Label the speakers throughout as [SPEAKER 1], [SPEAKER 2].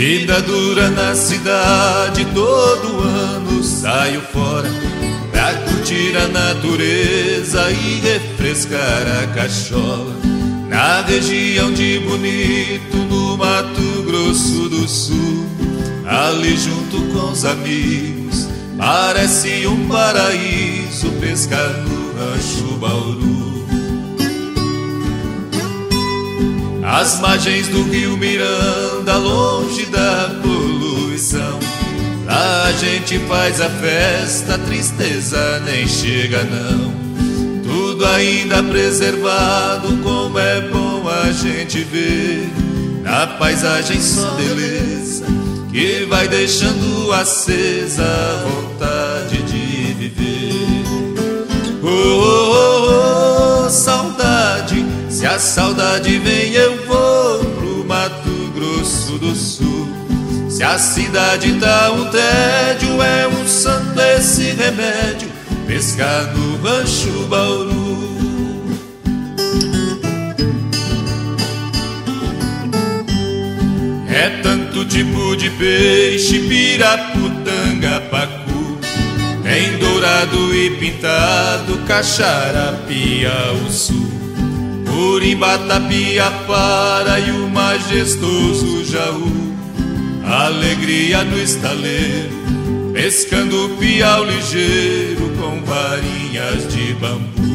[SPEAKER 1] Vida dura na cidade, todo ano saio fora pra curtir a natureza e refrescar a cachola. Na região de Bonito, no Mato Grosso do Sul, ali junto com os amigos, parece um paraíso pescar no Rancho Bauru. As margens do rio Miranda, longe da poluição, lá a gente faz a festa, a tristeza nem chega não. Tudo ainda preservado, como é bom a gente ver. Na paisagem só beleza, que vai deixando acesa a vontade de viver. Oh, oh, oh, saudade, se a saudade vem eu vou pro Mato Grosso do Sul. Se a cidade dá um tédio, é um santo esse remédio, pescar no Rancho Bauru. É tanto tipo de peixe, piraputanga, pacu, tem dourado e pintado, caxarapia, uçu, Urimba, tapiapara e o majestoso jaú. Alegria no estaleiro, pescando piau ligeiro com varinhas de bambu.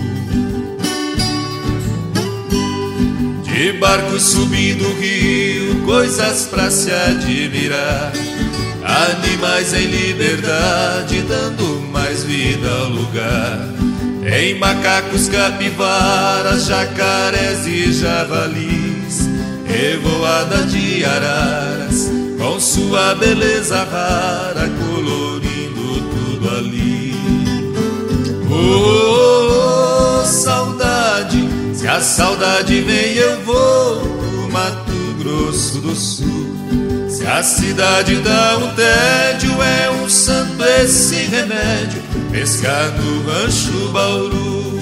[SPEAKER 1] De barco subindo o rio, coisas pra se admirar, animais em liberdade, dando mais vida ao lugar. Tem macacos, capivaras, jacarés e javalis, revoada de araras, com sua beleza rara, colorindo tudo ali. Oh, oh, oh, saudade, se a saudade vem eu vou pro Mato Grosso do Sul. Se a cidade dá um tédio, é um santo esse remédio, pescar no Rancho Bauru.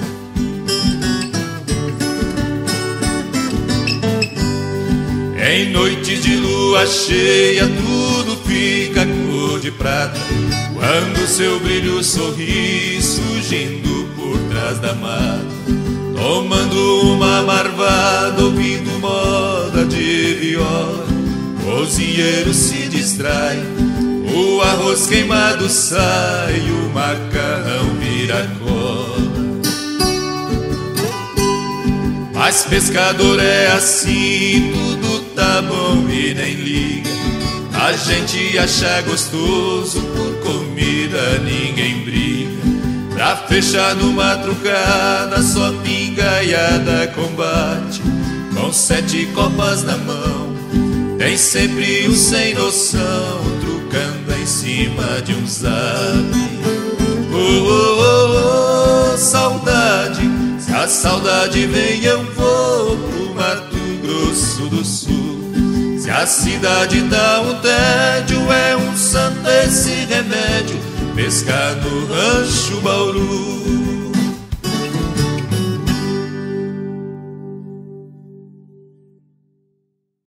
[SPEAKER 1] Em noites de lua cheia tudo fica cor de prata, quando seu brilho sorri surgindo por trás da mata. Tomando uma marvada, ouvindo moda de viola, cozinheiro se distrai, o arroz queimado sai, o macarrão vira cola. Mas pescador é assim, tudo tá bom e nem liga. A gente acha gostoso, por comida ninguém briga. Pra fechar numa trucada, só pingaiada combate, com 7 copas na mão, tem sempre um sem noção, trucando em cima de um zap. Oh, oh, oh, oh, saudade, se a saudade vem eu vou pro Mato Grosso do Sul. Se a cidade dá um tédio, é um santo esse remédio, pescar no Rancho Bauru.